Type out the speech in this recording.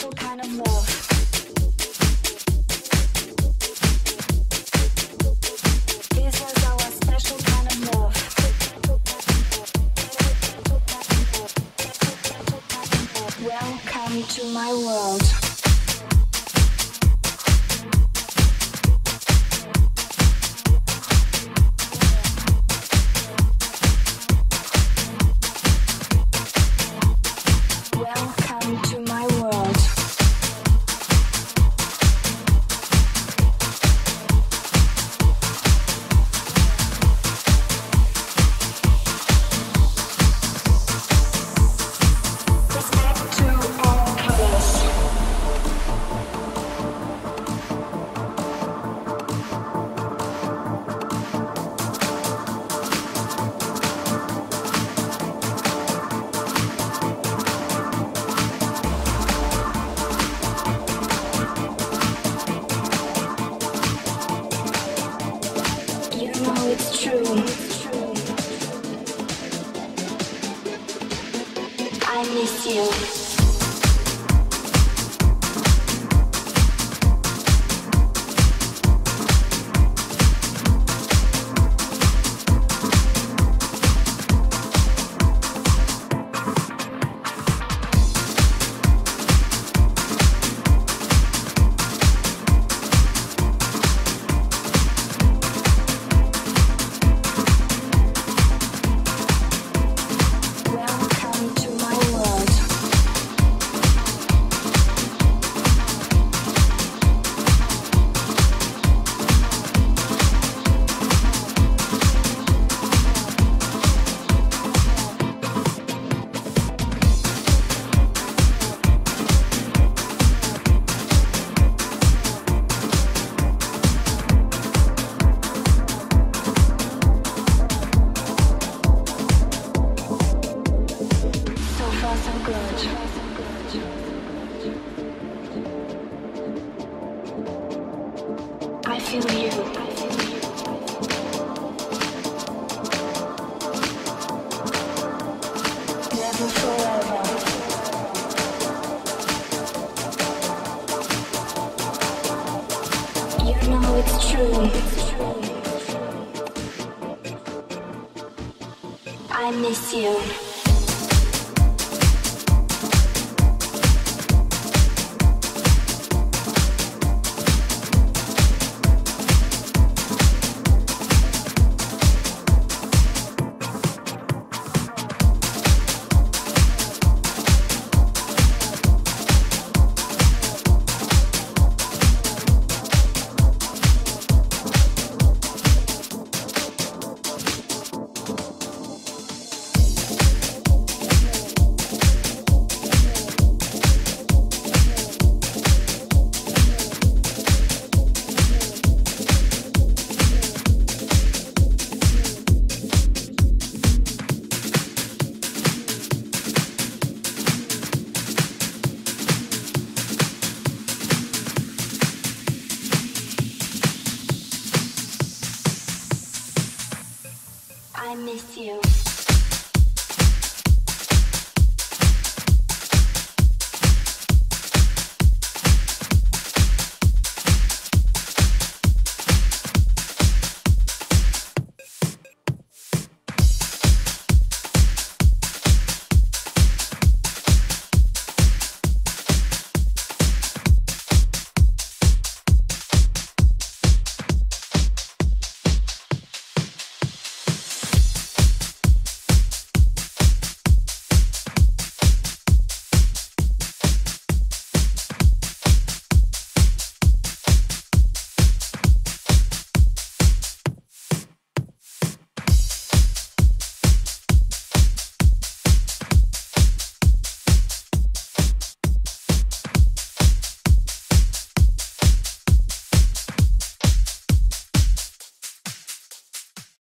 special kind of love. This is our special kind of love. Welcome to my world. Welcome to my world. Respect to all colors. You know it's true. I miss you. Welcome to my world. So far so good. I feel you. Never forever. You know it's true. I miss you. I miss you.